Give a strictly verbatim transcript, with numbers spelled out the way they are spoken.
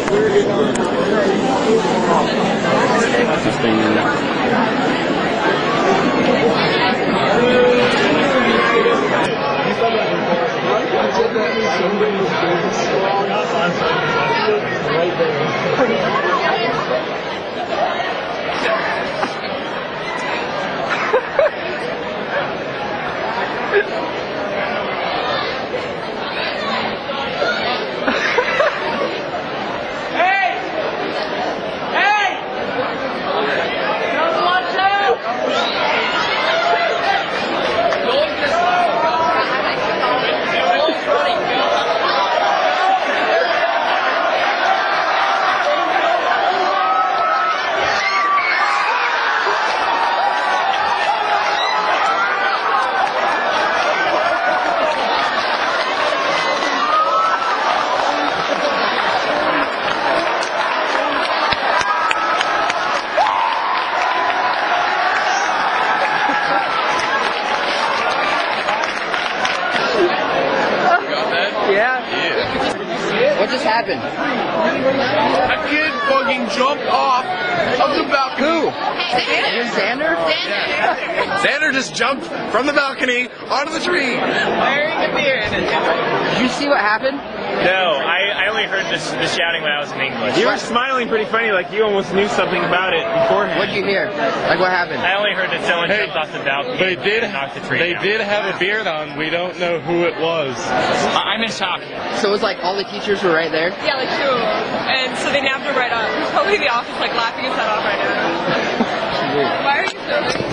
What just happened? A kid fucking jumped off of the balcony. Who? Xander? Yeah. Xander just jumped from the balcony onto the tree. Wearing a beard. Did you see what happened? No, I, I only heard this, the shouting when I was in English. You were smiling pretty funny, like you almost knew something about it beforehand. What'd you hear? Like what happened? I only heard that someone Hey, jumped off the balcony They did. and knocked the tree They down. did have a beard on. We don't know who it was. I'm in shock. So it was like all the teachers were right there? Yeah, like two of them. And so they nabbed him right up. He's probably in the office like laughing his head off right now. Why are you filming?